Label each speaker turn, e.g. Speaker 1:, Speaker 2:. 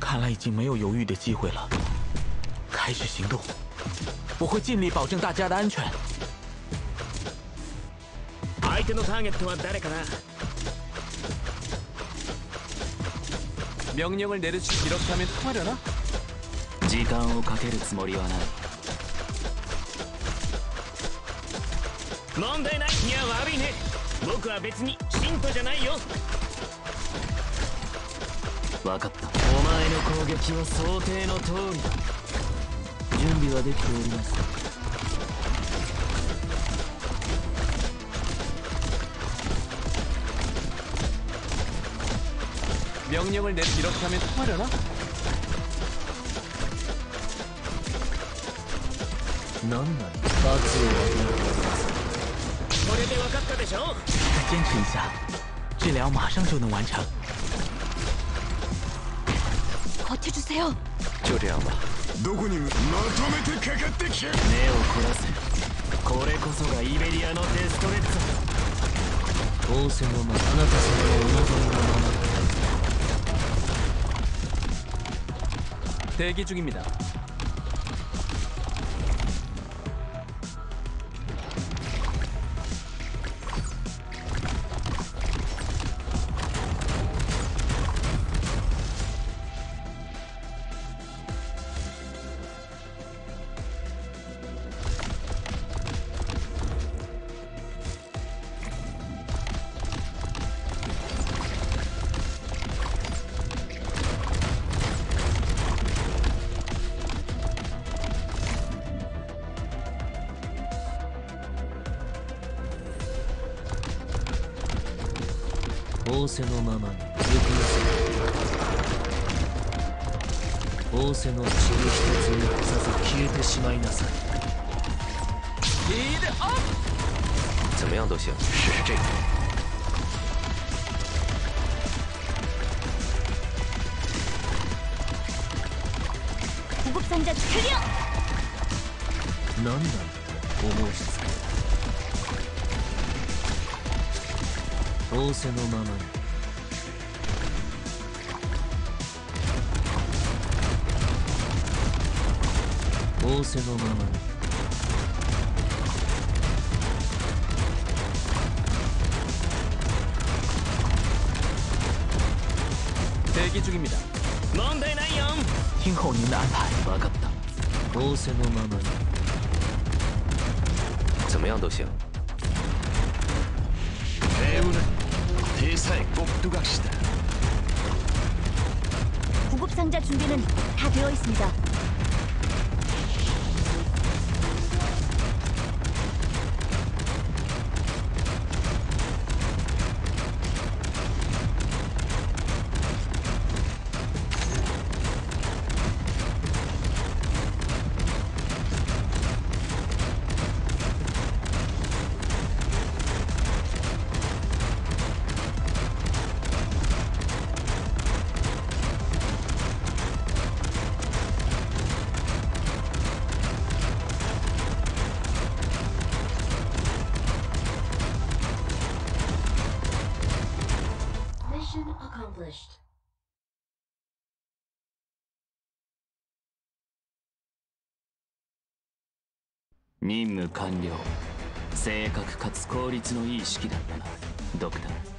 Speaker 1: 看来已经没有犹豫的机会了，开始行动！我会尽力保证大家的安全。
Speaker 2: 相手のターゲットは誰かな？
Speaker 3: 명령을 내리시 이렇게 하면 통하려나?
Speaker 2: 時間をかけるつもりはない。問題ない。いや悪いね。僕は別に信徒じゃないよ。分かった。お前の攻撃は想定の通りだ。準備はできております。
Speaker 3: 명령을 내리시 이렇게 하면 통하려나?
Speaker 2: 何なの？罰を与えております。これで分かったでしょ？
Speaker 1: 再坚持一下，治疗马上就能完成。
Speaker 4: 버텨주세요.
Speaker 2: 就这样吧。
Speaker 5: どこにまとめてかかってきや。
Speaker 2: 目を凝らせ。これこそがイベリアのデストレッツォ。仰せのままあなた様のお望みのまま。
Speaker 3: 대기 중입니다.
Speaker 2: 仰せのままに行くよせ。仰せの血に一つ残さず消えてしまいなさい。
Speaker 6: 怎么样都行，试试这个。
Speaker 4: 구급상자 클리어!
Speaker 2: 何なんだと思うしつけ。仰せのままに。仰せのままに。
Speaker 3: 대기 중입니다.
Speaker 2: 問題ないよ。
Speaker 1: 听候您的安排。
Speaker 2: 分かった。仰せのままに。
Speaker 6: 怎么样都行。
Speaker 5: 대사의 꼭두각시다.
Speaker 4: 구급상자 준비는 다 되어 있습니다.
Speaker 7: Mission accomplished.
Speaker 2: 任務完了。正確かつ効率のいい式だったな、ドクター。